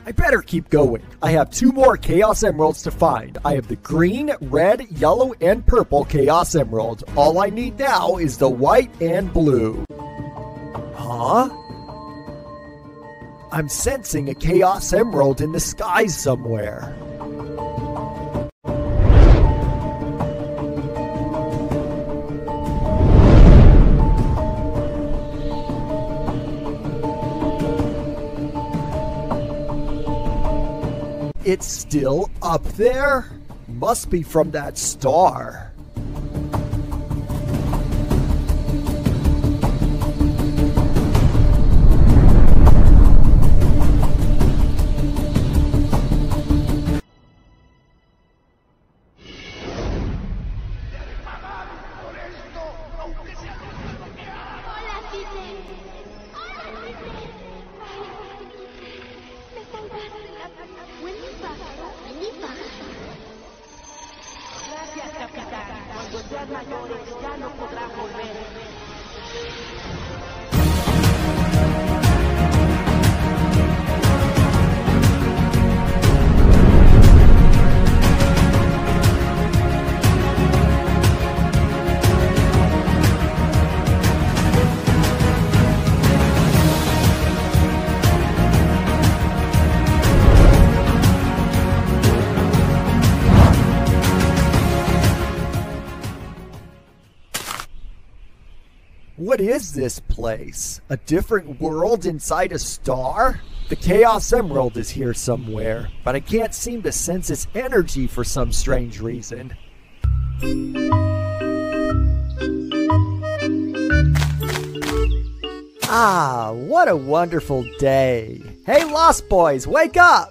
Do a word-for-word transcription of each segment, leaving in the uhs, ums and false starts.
I better keep going. I have two more Chaos Emeralds to find. I have the green, red, yellow, and purple Chaos Emerald. All I need now is the white and blue. Huh? I'm sensing a Chaos Emerald in the sky somewhere. It's still up there? Must be from that star. Gracias, capitán. Cuando sean mayores ya no podrán volver. What is this place? A different world inside a star? The Chaos Emerald is here somewhere, but I can't seem to sense its energy for some strange reason. Ah, what a wonderful day. Hey, Lost Boys, wake up!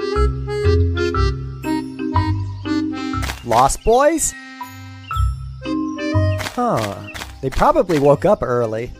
Lost Boys? Huh. They probably woke up early.